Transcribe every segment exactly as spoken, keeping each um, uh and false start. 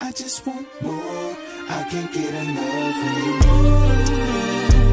I just want more. I can't get enough of you.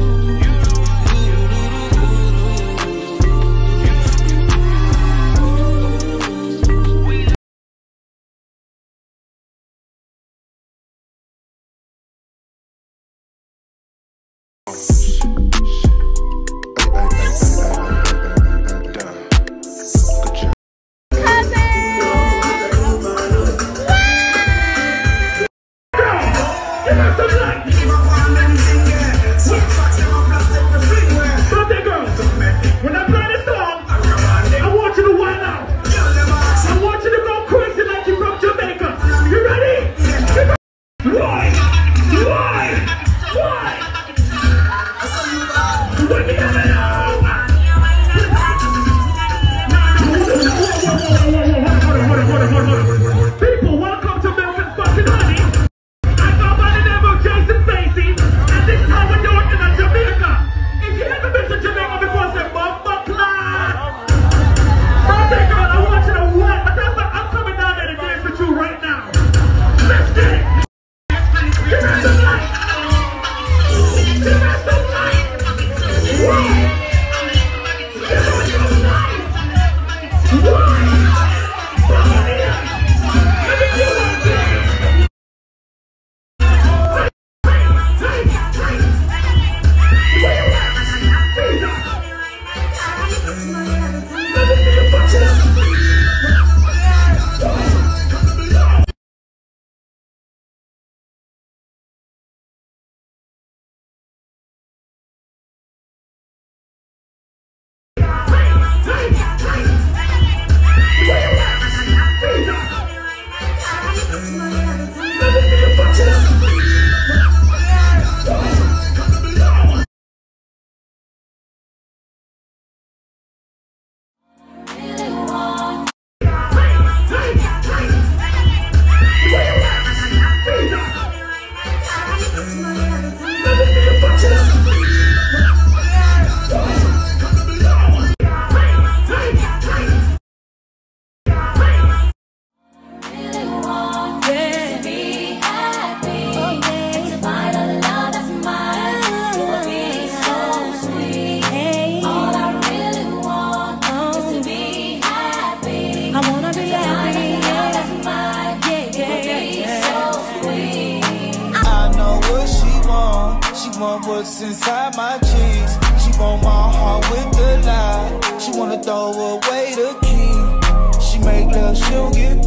What's inside my jeans? She want my heart with the lie. She wanna throw away the key. She make love, she don't get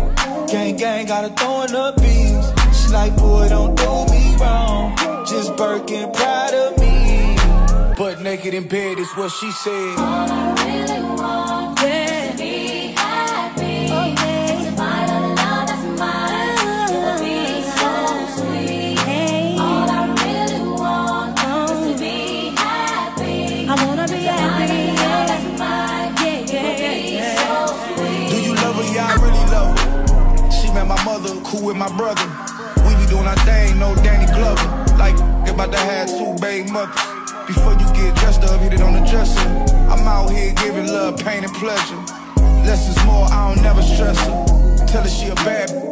gang gang, gotta throw in the beats. She like, boy, don't do me wrong. Just Birkin, proud of me. Butt naked in bed is what she said. All I really want is to be happy. Oh, yeah. To find a love that's mine. It will be so sweet. Hey. All I really want is to be happy. I wanna be happy. Yeah, that's mine. Yeah, yeah, yeah, yeah. So sweet. Do you love her? Yeah, I really love her. She met my mother, cool with my brother. We be doing our thing, no Danny Glover. Like, about to have two baby mothers. Before you get dressed up, hit it on the dresser. I'm out here giving love, pain, and pleasure. Less is more, I don't never stress her. Tell her she a bad